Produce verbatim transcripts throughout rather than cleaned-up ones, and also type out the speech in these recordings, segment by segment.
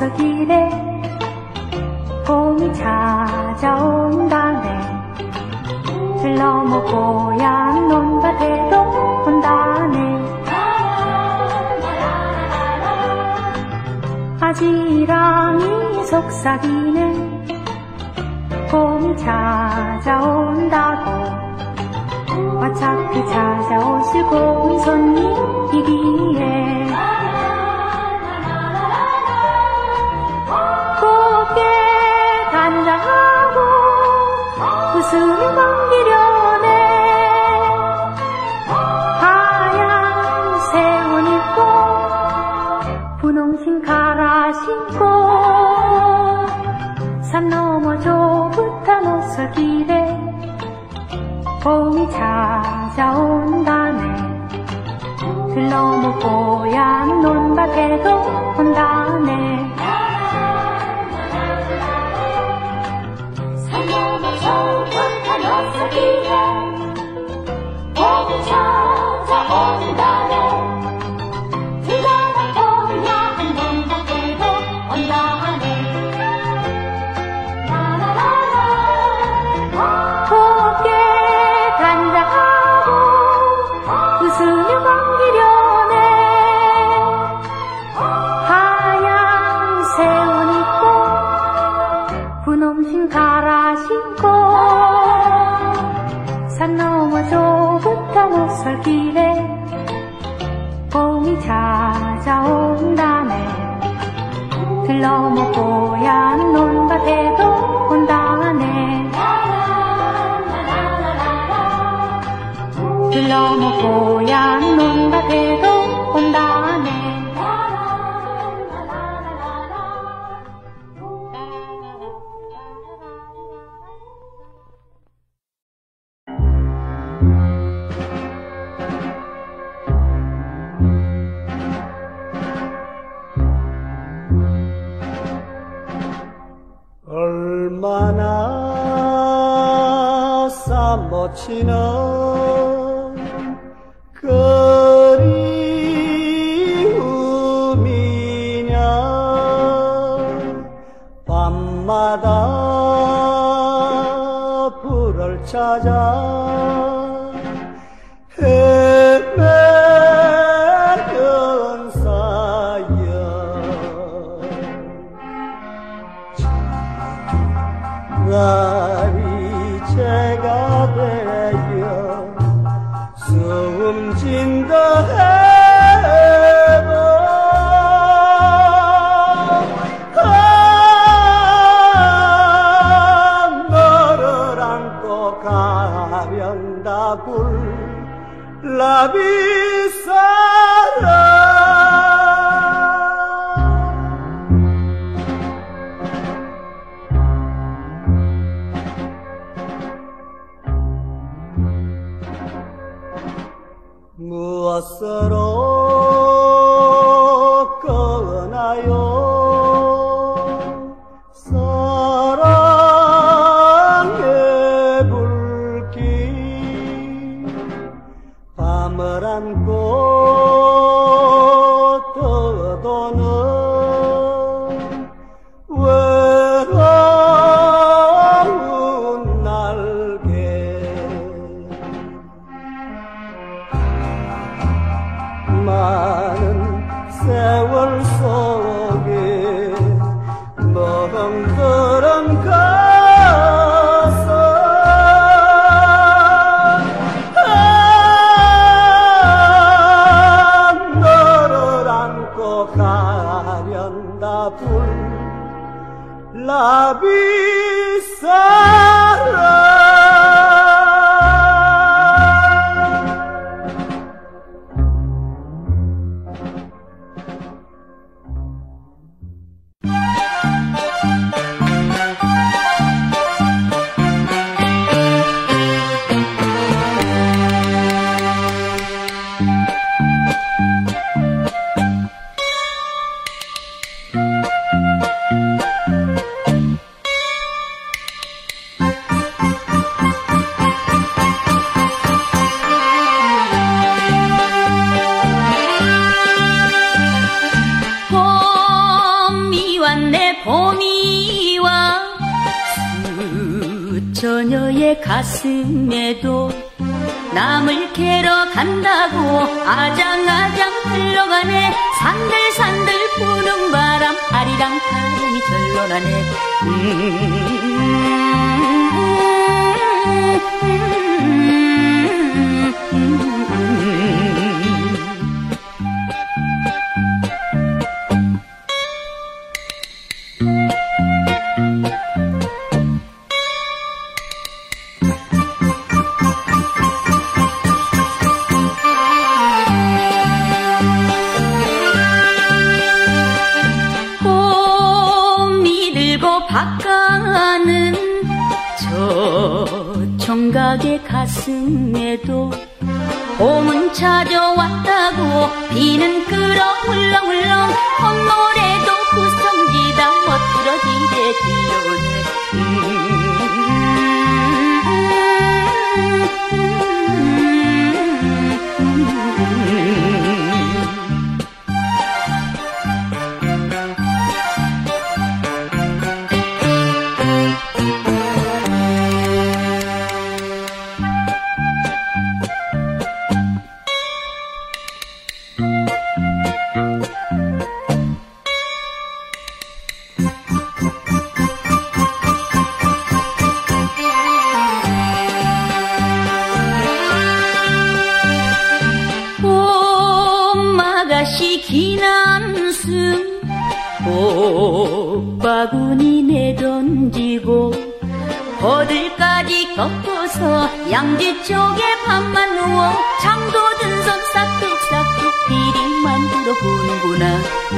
길에 봄이 찾아온다네. 들 넘어 고향 논밭에로 온다네. 아지랑이 속삭이네. 봄이 찾아온다고. 어차피 찾아오실 고운 손님이기에 곱게 단장하고 웃음이 감기려네. 하얀 새옷 입고 분홍신 갈아 신고 산 너머 좁은 오솔길에 봄이 찾아온다네. 들 넘어 고향 논밭에도 온다네. 산 넘어 좁은 오솔길에 봄이 찾아온다네. 들 넘어 고향 논밭에도 온다네. 웃으며 반기려네. 하얀 새옷 입고 분홍신 갈아 신고 산 너머 좁은 오솔길에 봄이 찾아온다네. 들 넘어 고향 논밭에도 온다네. 들 넘어 고향 논밭에도 온다네. 얼마나 싸먹히는 그리움이냐. 밤마다 불을 찾아 헤매는 사연. 날이 제가 되어 숨진다 해도 아, 너를 안고 가면 다 불나비사랑. 무엇으로 꺼나요 사랑의 불길. 밤을 안고 떠도는 외로운 날개. 많은 세월 속에 멍들은 가서 아, 너를 안고 가면 다 불나비사랑. 가슴에도 남을 캐러 간다고 아장아장 흘러가네. 산들산들 부는 바람 아리랑 바람이 절로 나네. 바가는 저 총각의 가슴에도 봄은 찾아왔다고 비는 끌어 훌렁훌렁 콧노래도 구성지다 멋들어지게 들려오네. 긴 한숨 꽃바구니 내던지고 버들까지 꺾어서 양지 쪽에 밤만 누워 잠도 든 손 싹둑싹둑 비리 만들어 보는구나.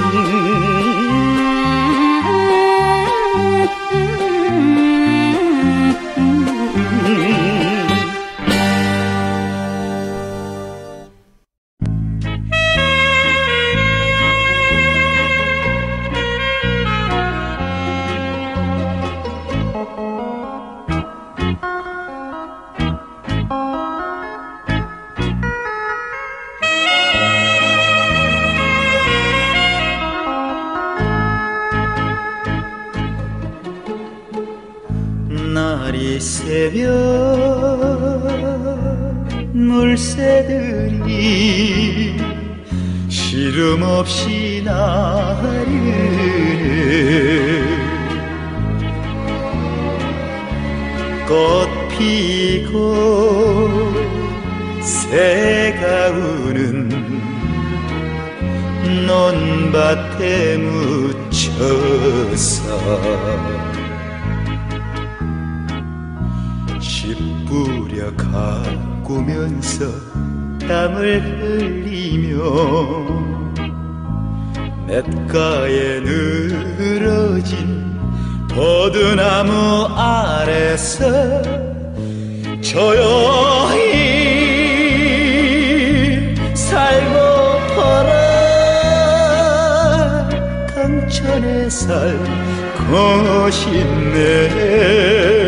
날이 새면 물새들이 시름없이 나르네. 꽃 피고 새가 우는 논밭에 묻혀서 씨 뿌려 가꾸면서 땀을 흘리며 냇가에 늘어진 버드나무 아래서 조용히 살고퍼라. 강천에 살고 싶네.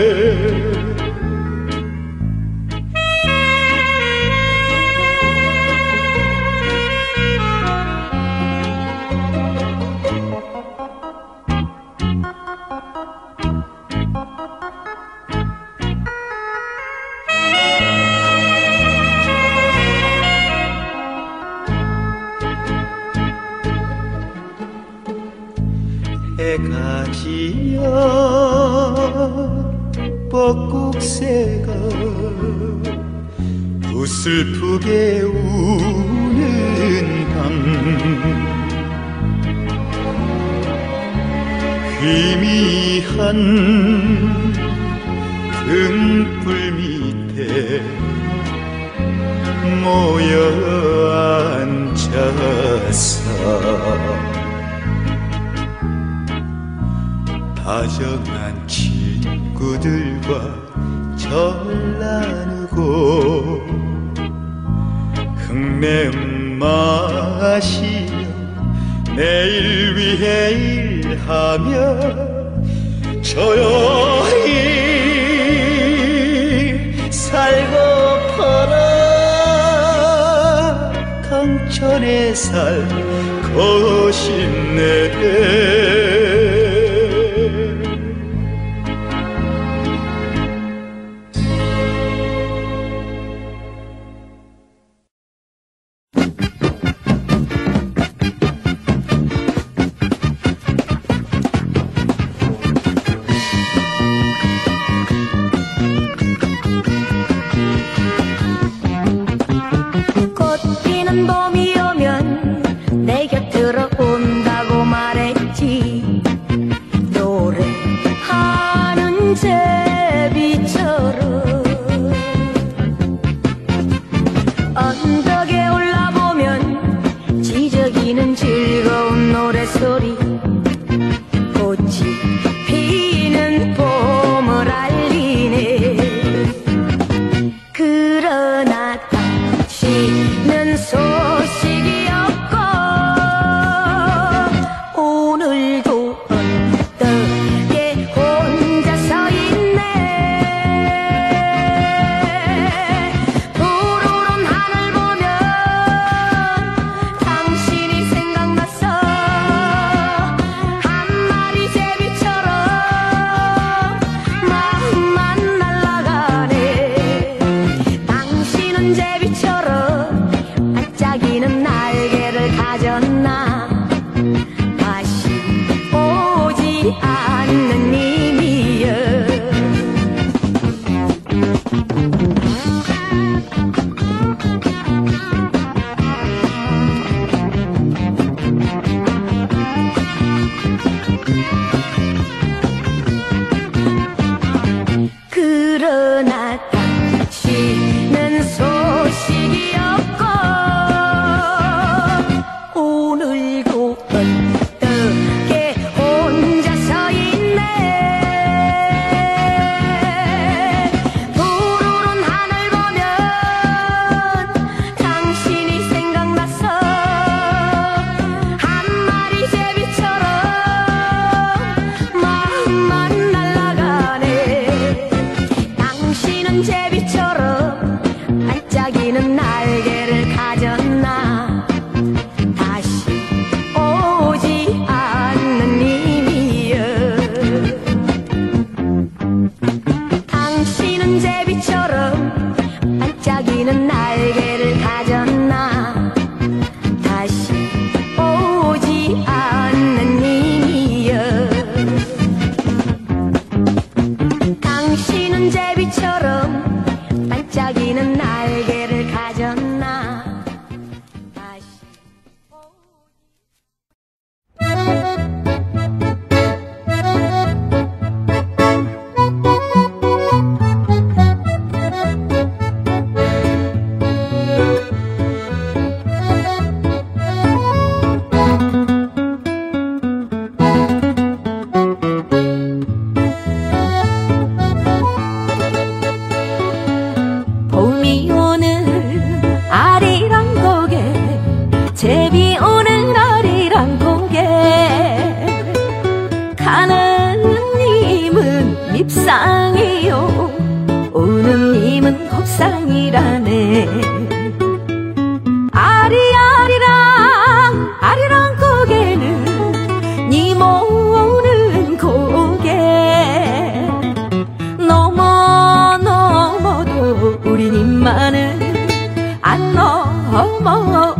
해가 지며 벚국새가 부슬프게 우는 밤 희미한 등불 밑에 모여 앉아서 다정한 친구들과 절 나누고 흙내음 마시며 내일 위해 일하며 조용히 살고퍼라. 강천에 살고 싶네. 제비 오는 아리랑 고개 가는 님은 밉상이요 오는 님은 곱상이라네 아리아리랑 아리랑 고개는 님 오는 고개 넘어 넘어도 우리 님만은 안 넘어요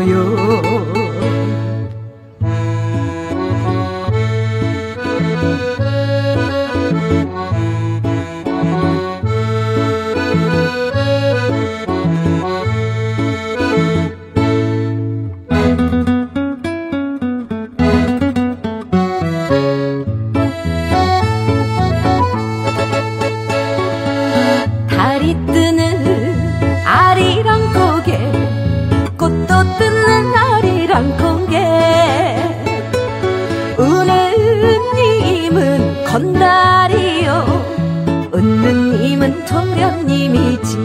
달이 뜨는 아리랑 고개 꽃도 뜨는 아리랑 고개 우는 님은 건달이요 웃는 님은 도련님이지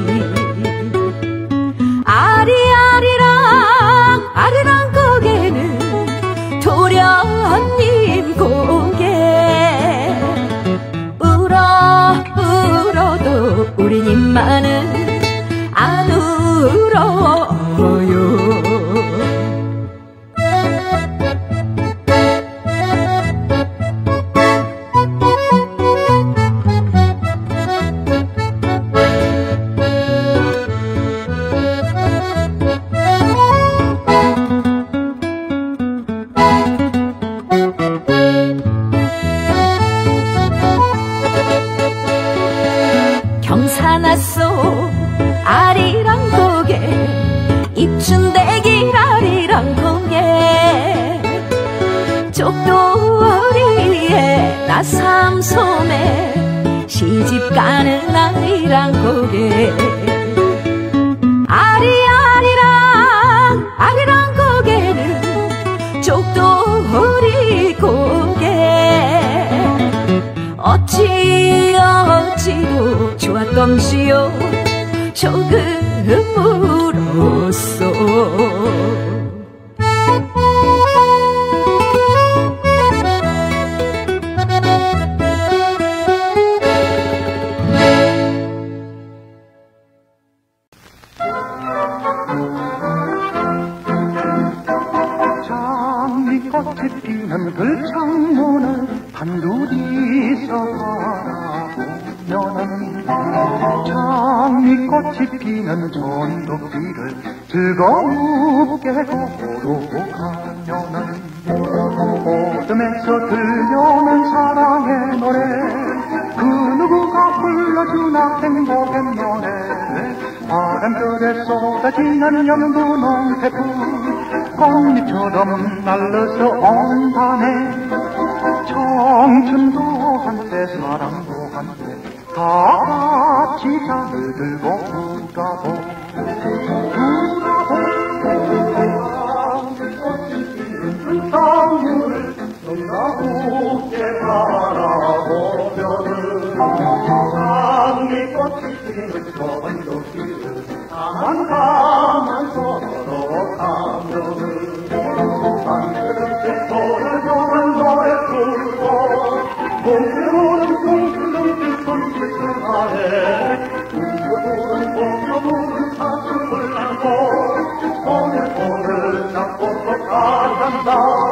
아리아리랑 아리랑 고개는 도련님 고개 울어 울어도 우리 님만은 안 울어요 경사났소 아리랑 고개 입춘대길 아리랑 고개 쪽도리에 나삼솜에 시집가는 아리랑 고개 아리아리랑 아리랑 고개는 쪽도리 고개 어찌 어찌도 좋았던시요 조금으로써 장미꽃이 피는 들창문을 단둘이서 바라보면은 장미꽃이 피는 전도길을 즐겁게 걸어가면은 어둠에서 들려오는 사랑의 노래 그 누구가 불러주나 행복의 노래 바람결에 쏟아지는 연분홍 태풍 꽃잎처럼 날려서 온다네 청춘도 한때 사랑도 한때 다 같이 잔을 들고 울어보 울어보 땅물을 눈가롭게 바라보면은 장미꽃이 피는 전도길을 가만 가만 걸어가면은 한그릇에 돌아가는 노래 부르고 몽키로는 꽁틀렁틀 손짓을 하네 웅겨부른 꽁겨부른 사슴을 안고 손에 손을 잡고 또 가간다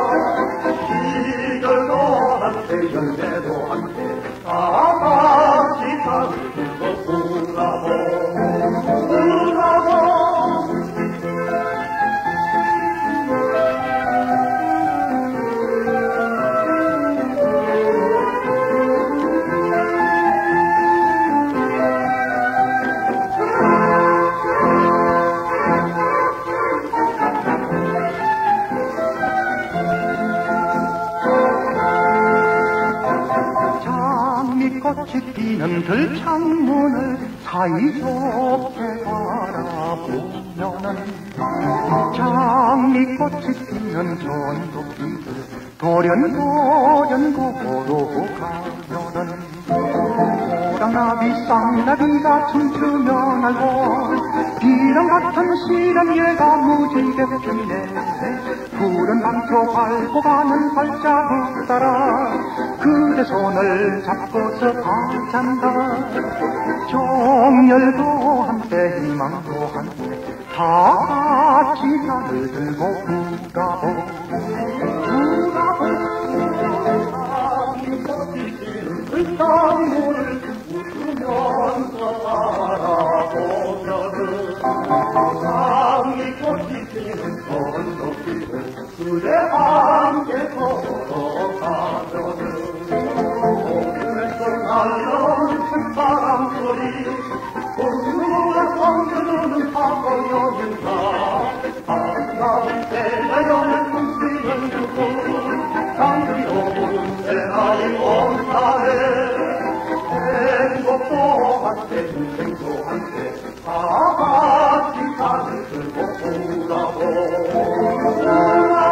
시절도 한때 열매도 한때 다 같이 산을 들고 울어보 울어보 꽃이 피는 들창문을 사이좋게 바라보면은 장미꽃이 피는 전도길을 도련도련 걸어가면은 쌍나비 쌍나비가 춤추며 날고 이런 같은 시련 얘가 무지개 피네 푸른 방초 밟고 가는 발자국 따라 그대 손을 잡고서 가잔다 정열도 한때 희망도 한때 다 같이 산을 들고 울어보 울어보 사랑이 꽃피는 그 땅물을 웃으면서 바라보면은 사랑이 꽃이 피는 언덕길을 그대 함께 걸어가면은 오늘은 날려오는 새바람 소리 공주가 성주는 파고여는가 아름다운 새나연을 꿈치는 누구 장미로운 새나이 온다네 행복도 한때 인생도 한때 다 같이 산을 들고 울어보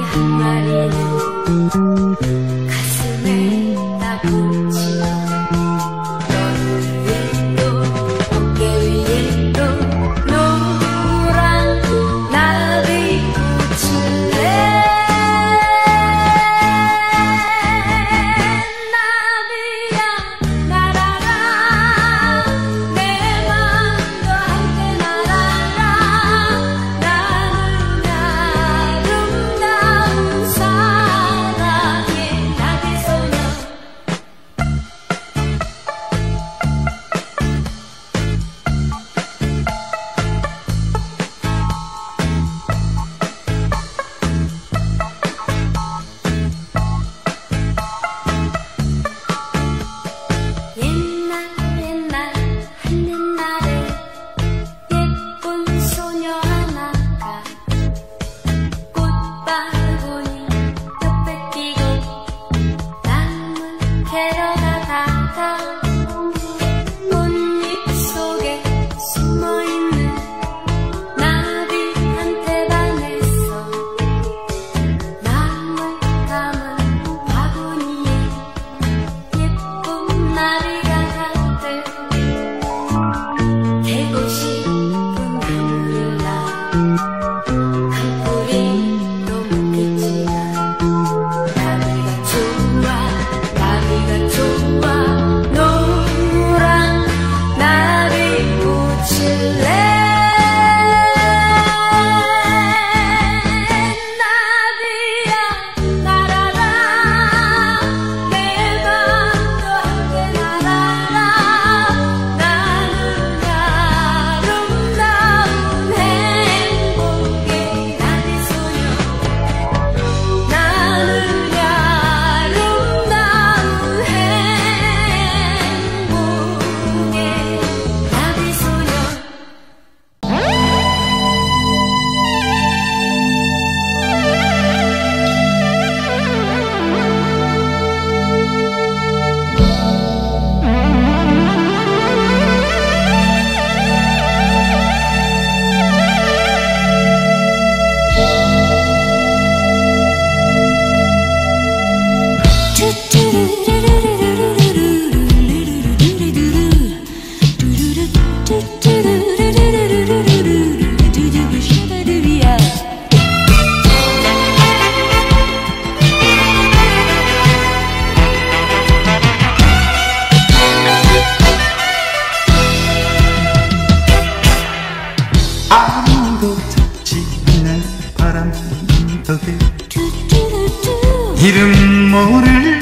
이름 모를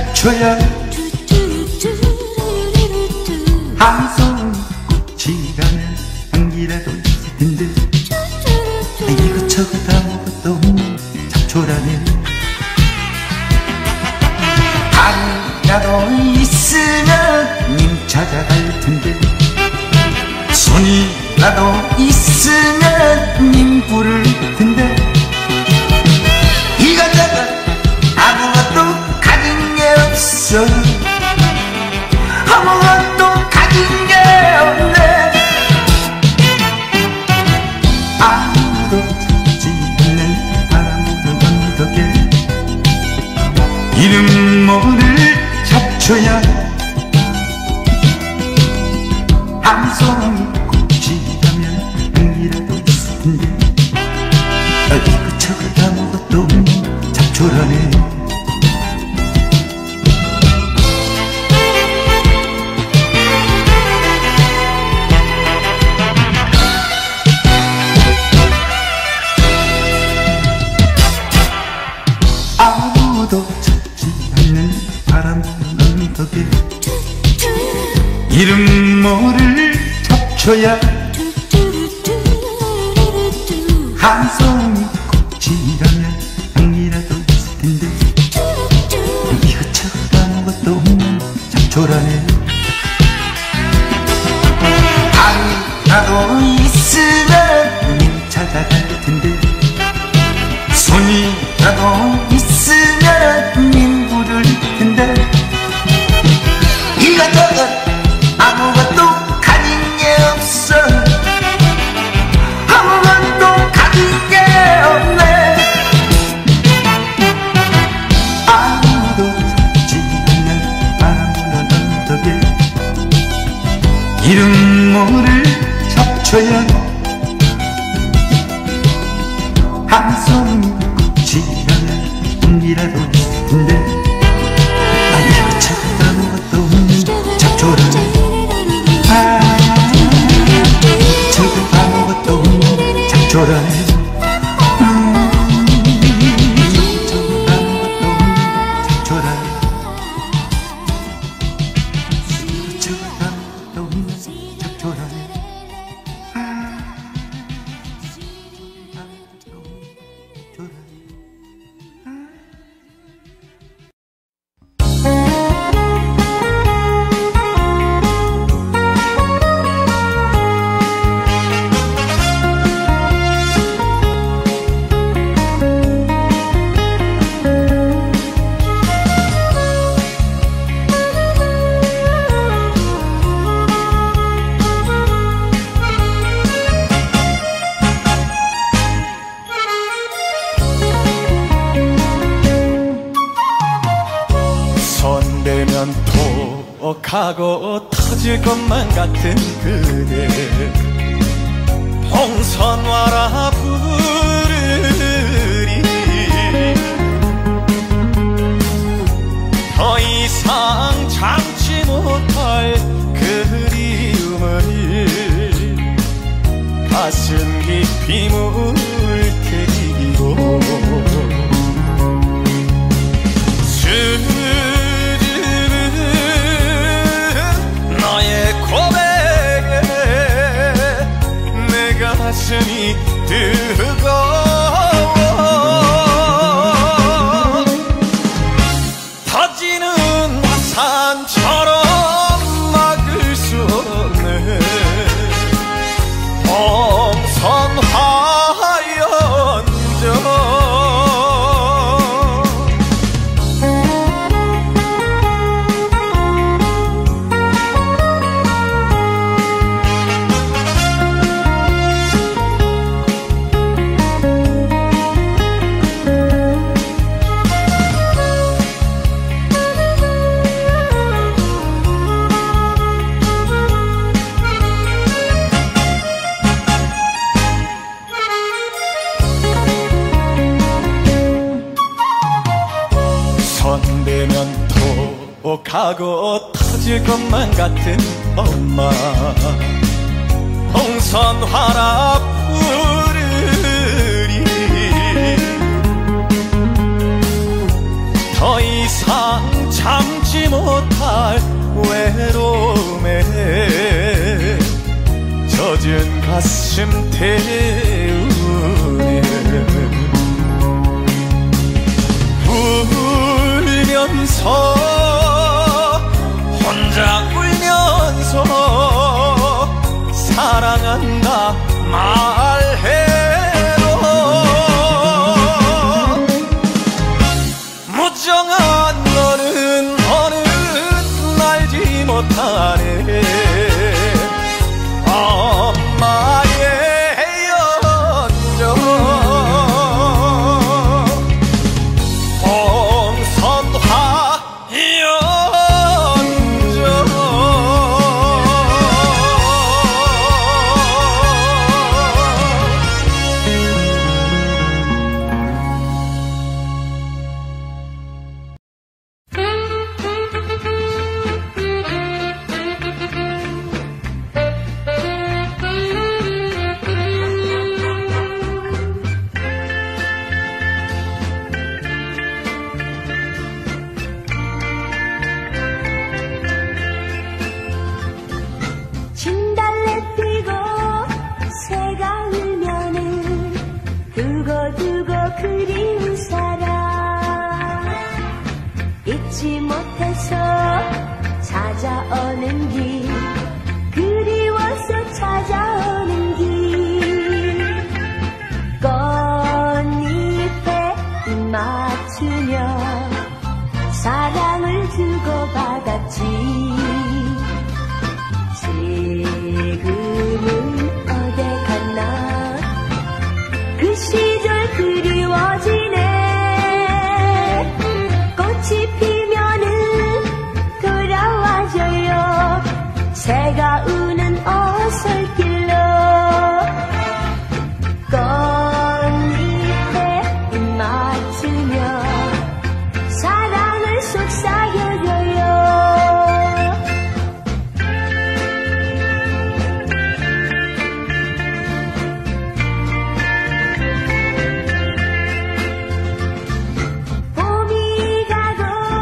잡초야 한 송이 꽃이라면 향기라도 있을 텐데 이것저것 아무것도 없는 잡초라면 하루라도 있으면 님 찾아갈 텐데 손이라도 있으면 님 부를 텐데 이것저것 아무것도 가진 게 없어 아무것도 가진 게 없네 아무도 찾지 않는 바람 부는 언덕에 이름 모를 잡초야 한 송이 꽃이라면 향기라도 있을 텐데 이것저것 아무것도 없는 잡초라네 아무도 찾지 않는 바람 부는 언덕에 이름 모를 잡초야 한 송이 꽃이라면 향기라도 있을 텐데 이것저것 아무것도 없는 잡초라네 하루라도 있으면 님 찾아갈 텐데 손이라도 있으면 님 부를 텐데 이것저것 아무것도 가진 게 없어 아무것도 가진 게 없네 가고 터질 것만 같은 그대 봉선화라 부르리 더 이상 참지 못할 그리움을 가슴 깊이 물들이고 가슴이 뜨거워 터지는 화산처럼 막을 수 없는 봉선화연정 가고 터질 것만 같은 엄마 봉선화라 부르리 더 이상 참지 못할 외로움에 젖은 가슴 태우네 울면서 혼자 울면서 사랑한다 말해도 무정한 너는 어느 알지 못하네 엄마의 연정 봉선화 잊지 못해서 찾아오는 길 그리워서 찾아오는 길 꽃잎에 입 맞추며 사랑을 주고받았지 지금은 어디 갔나 그 시절 그리워지네 새가 우는 어설길로 꽃잎에 입 맞추며 사랑을 속삭여줘요 봄이 가고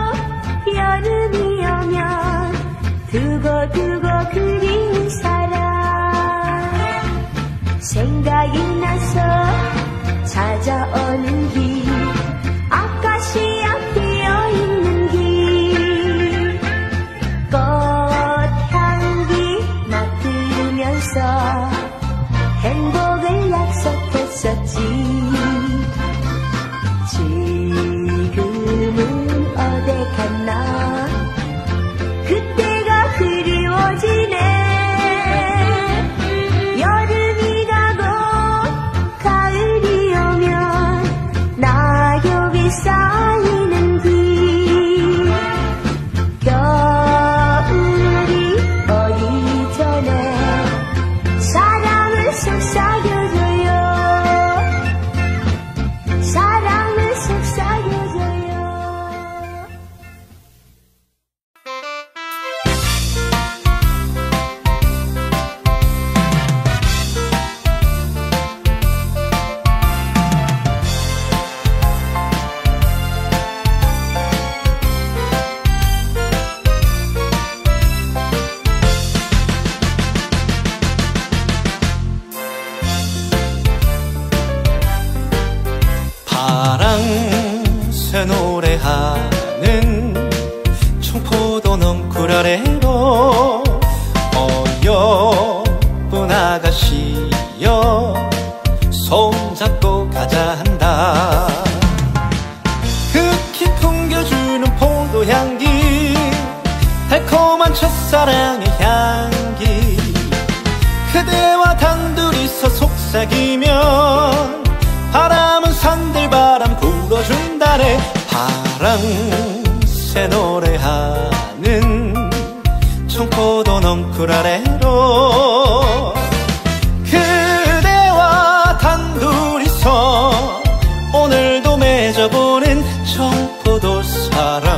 여름이 오면 두고두고 그리운 사람 생각이 나서 찾아오는 길 아카시아 피어있는 길 꽃향기 맡으면서 행복을 약속했었지 지금은 어디 갔나 그때가 그리워지네 여름이 가고 가을이 오면 낙엽이 쌓이는 길 겨울이 파랑새 노래하는 청포도 넝쿨 아래로 어여쁜 아가씨여 손잡고 가자 한다. 극히 풍겨주는 포도향기 달콤한 첫사랑의 향기 그대와 단둘이서 속삭이면 바람은 산들바람 불어준다네. 파랑새 노래하는 청포도 넝쿨 아래로 그대와 단둘이서 오늘도 맺어보는 청포도 사랑.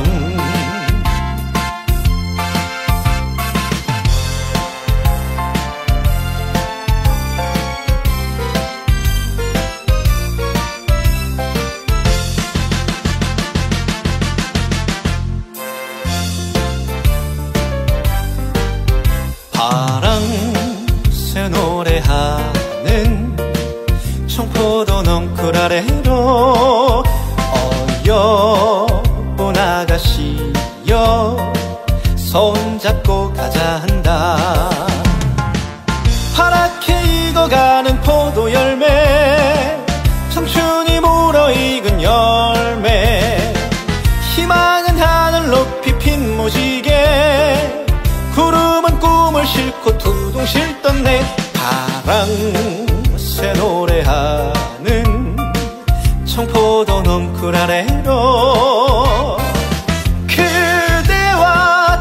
파랑새 노래하는 청포도 넝쿨 아래로 어여쁜 아가씨여 손잡고 가자 한다. 파랗게 익어가는 포도 열매 청춘이 물어익은 열매 희망은 하늘 높이 핀 무지개 구름은 꿈을 싣고 두둥 실던네. 파랑새 노래하는 청포도 넝쿨 아래로 그대와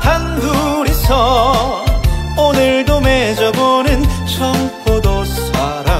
단둘이서 오늘도 맺어보는 청포도 사랑.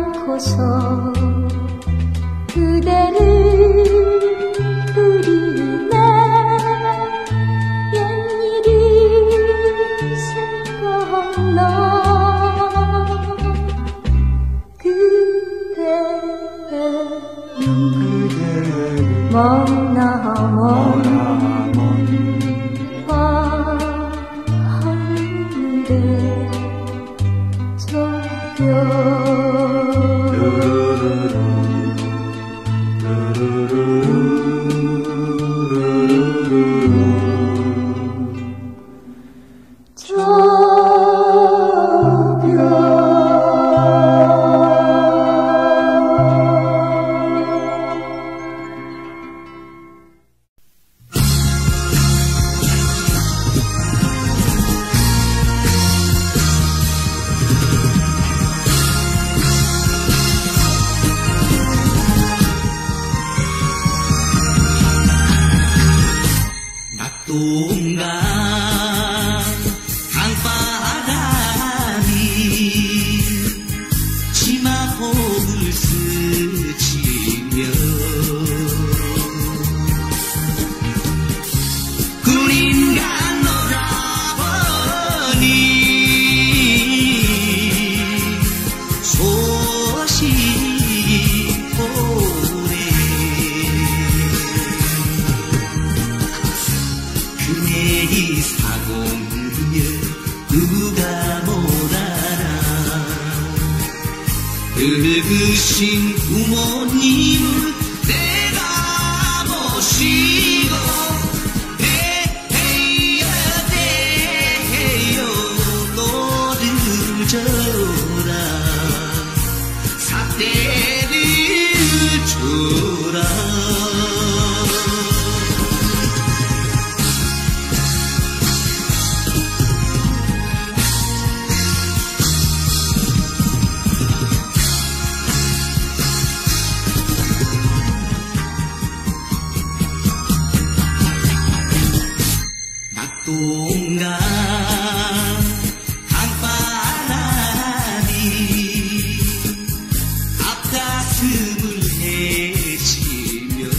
그대를 그리 늙으신 부모님을 내가 모시고 대해야 대해요 또 늦어라 삿대를 줘라 낙동강 강바람이 앞가슴을 헤치며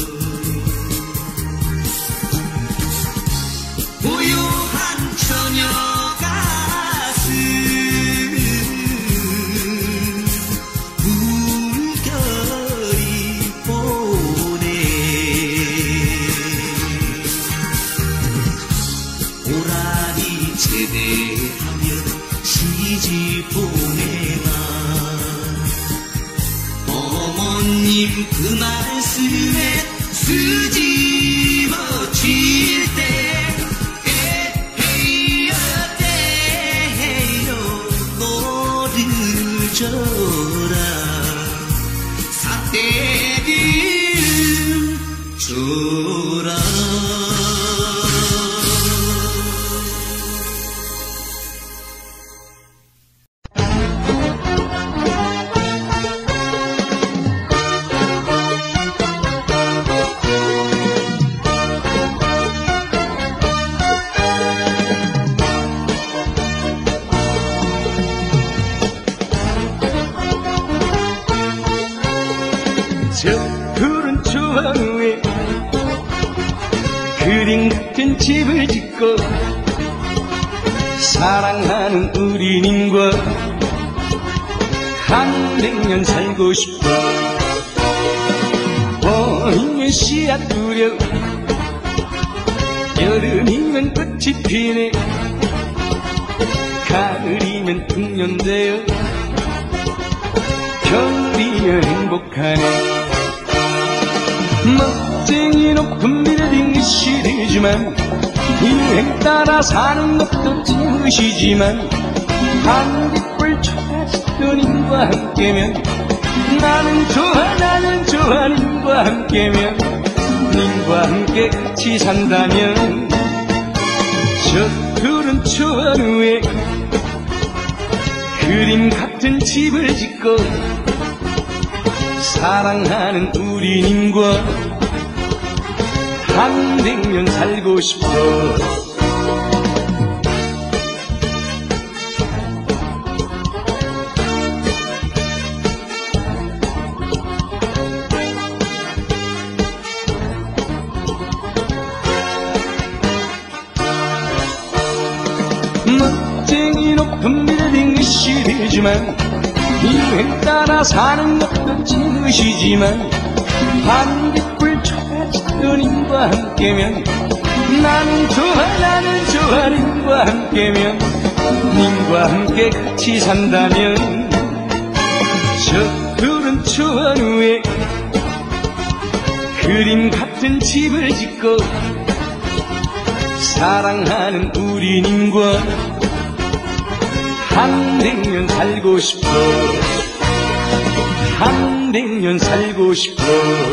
고요한 처녀 가슴 물결이 보내 오라리 제대하며 시집 보내마 어머님 그 말씀에 쓰집어질 때 에헤이여 대헤이여 또 늦어라 삿대를 줘라 저 푸른 초원 위에 그림 같은 집을 짓고 사랑하는 우리님과 한백년 살고 싶어 봄이면 씨앗 뿌려 여름이면 꽃이 피네 가을이면 풍년되어 겨울이면 행복하네 멋쟁이 높은 빌딩이 시리지만 인생 따라 사는 것도 찌무시지만 한빛불 찾았던 님과 함께면 나는 좋아 나는 좋아 님과 함께면 님과 함께 같이 산다면 저 푸른 초원 위에 그림 같은 집을 짓고 사랑하는 우리님과 한백년 살고 싶어 멋쟁이 높은 빌딩이 시리지만 인생 따라 사는 것도 찌무시지만 반딧불 춰가지고 또 님과 함께면 나는 좋아 나는 좋아 님과 함께면 님과 함께 같이 산다면 저 푸른 초원 위에 그림 같은 집을 짓고 사랑하는 우리 님과 한백 년 살고 싶어 한백 년 살고 싶어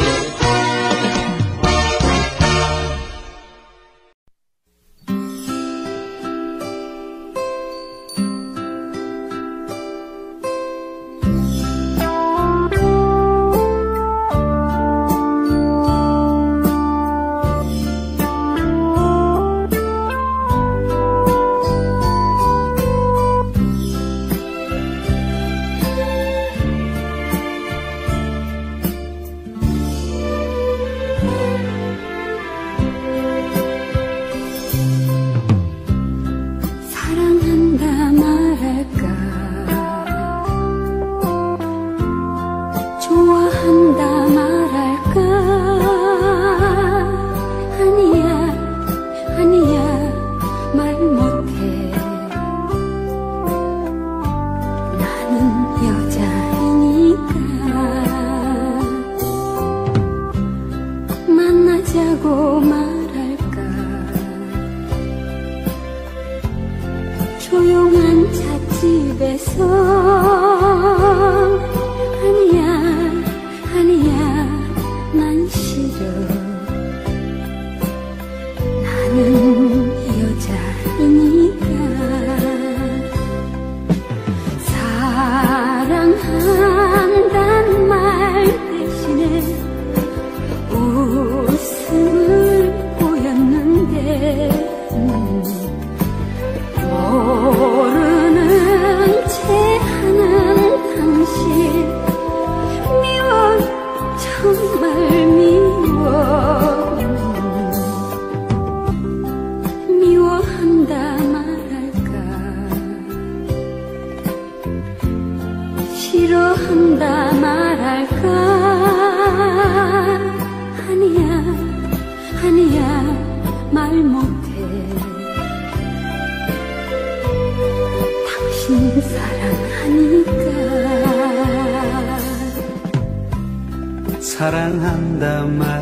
사랑한다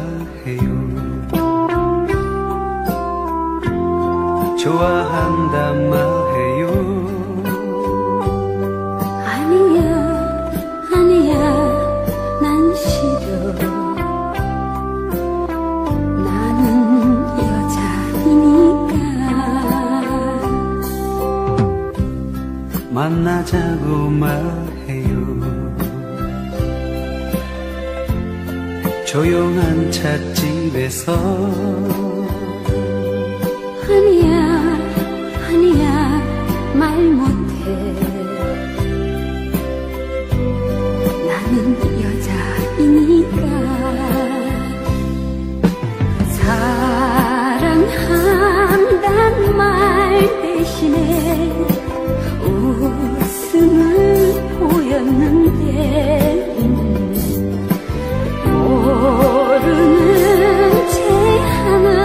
말해요 좋아한다 말해요 아니야 아니야 난 싫어 나는 여자이니까 만나자고 말해요 조용한 찻집에서 아니야 아니야 말 못해 나는 여자이니까 사랑한단 말 대신에 웃음을 보였는데 모르는 채 하는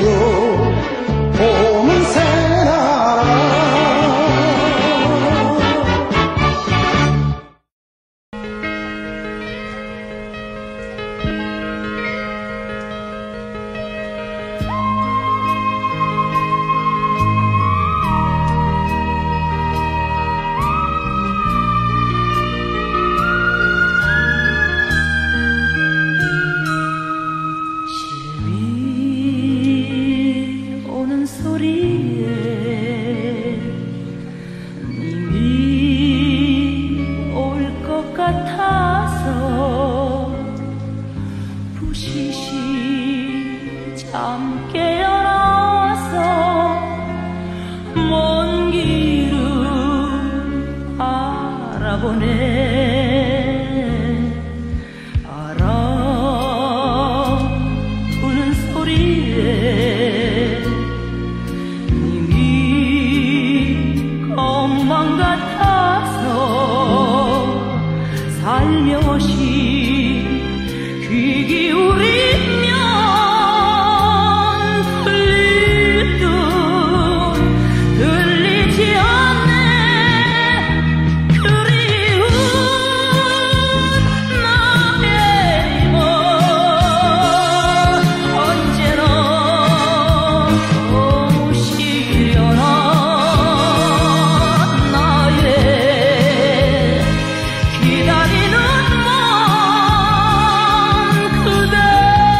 봄은 새나라 기다리는 마음 그대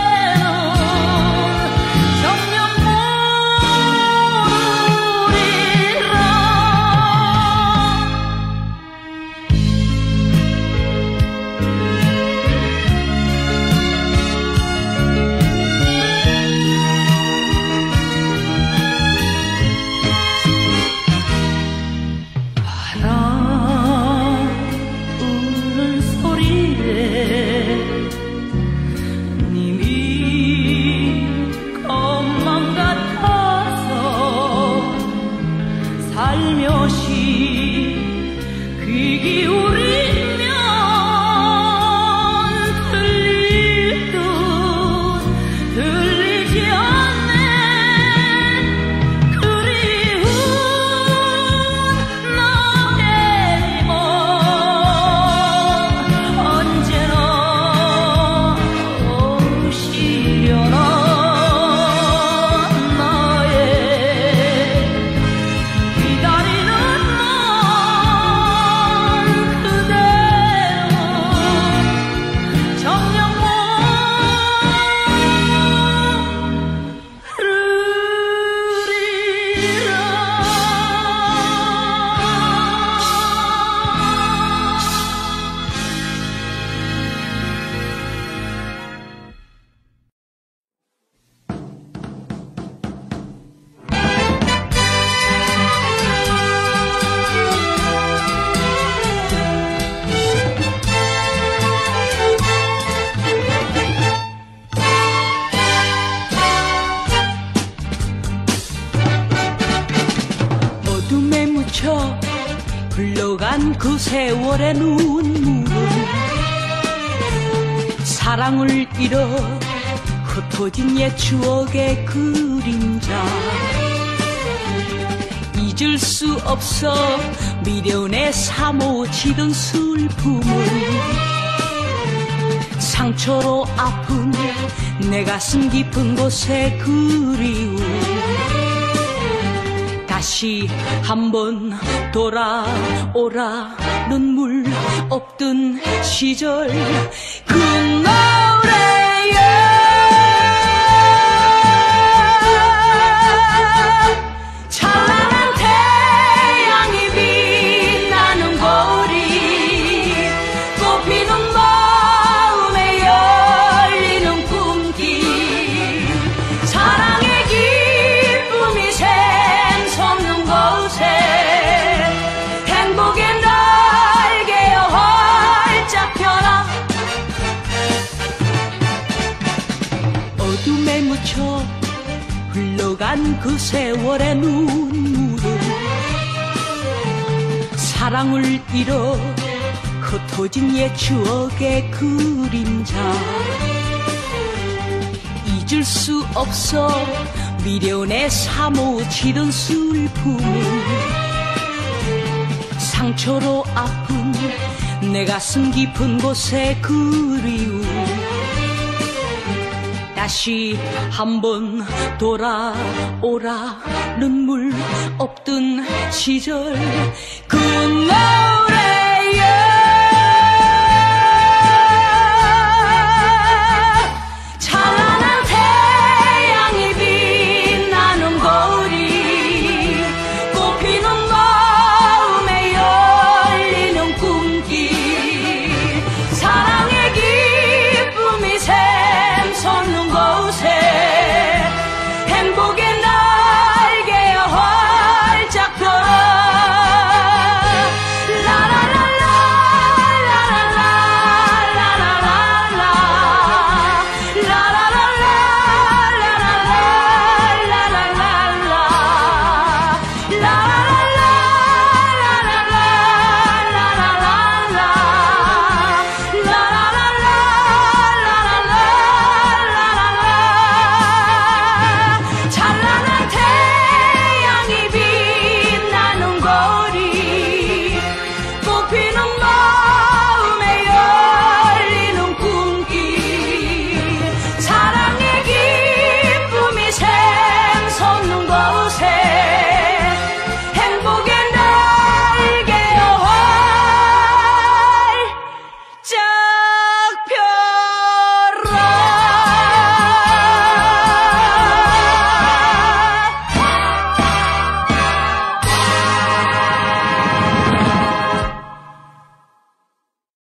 그 세월의 눈물은 사랑을 잃어 흩어진 옛 추억의 그림자. 잊을 수 없어 미련에 사모치던 슬픔을 상처로 아픈 내 가슴 깊은 곳에 그리움. 다시 한번 돌아오라 눈물 없던 시절 그 노래에 찬란한 태양이 빛나는 거리 꽃피는 마음에 열리는 꿈길 사랑의 기쁨이 샘솟는 곳에 행복의 날개여 활짝 펴라. 어둠에 묻혀 흘러간 그 세월의 눈물은 사랑을 잃어 흩어진 옛 추억의 그림자. 잊을 수 없어 미련에 사모치던 슬픔을 상처로 아픈 내 가슴 깊은 곳에 그리움. 다시 한번 돌아오라 눈물 없던 시절 그 노래